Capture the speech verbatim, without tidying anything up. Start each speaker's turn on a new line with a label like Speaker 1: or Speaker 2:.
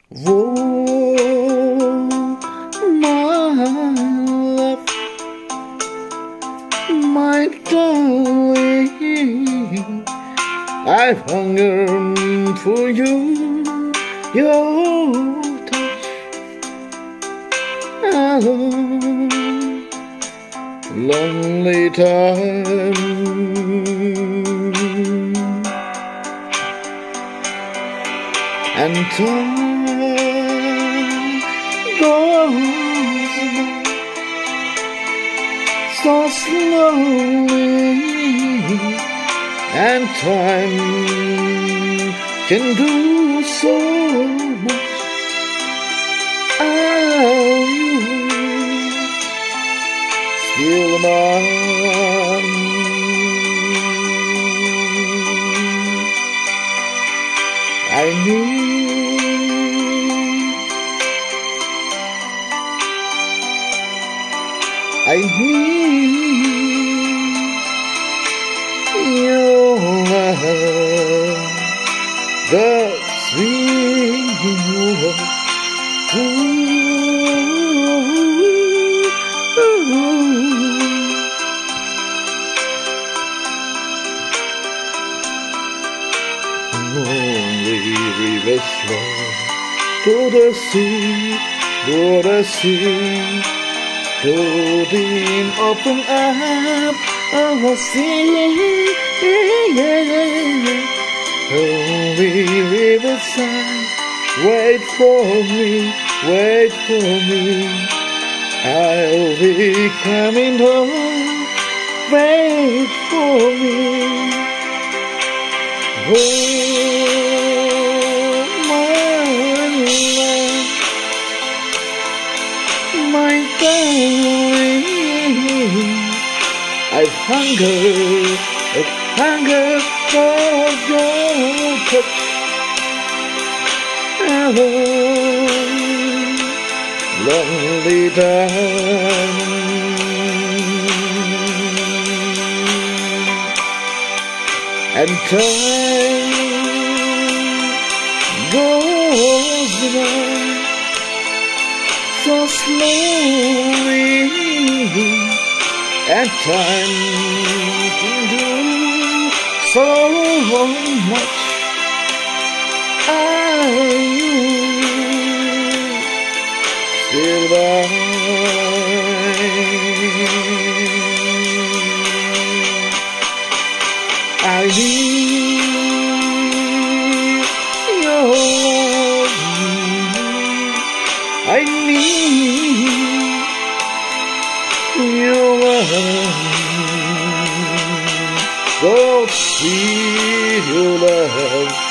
Speaker 1: Oh, my love, my darling, I've hungered for you, your touch, a lonely time. And time goes by so slowly, and time can do so much. Are you still mine? I need, I need your love, the sweet love. Ooh, ooh. Lonely rivers flow to the sea, to the sea, to the open up of the sea. Lonely riverside, wait for me, wait for me. I'll be coming home, wait for me. Oh, my darling, I've hungered, I've hungered for your touch. Hello, lonely time. And time goes by so slowly, and time can do so much. Are you still mine? I need your love, I need your love, so sweet your love.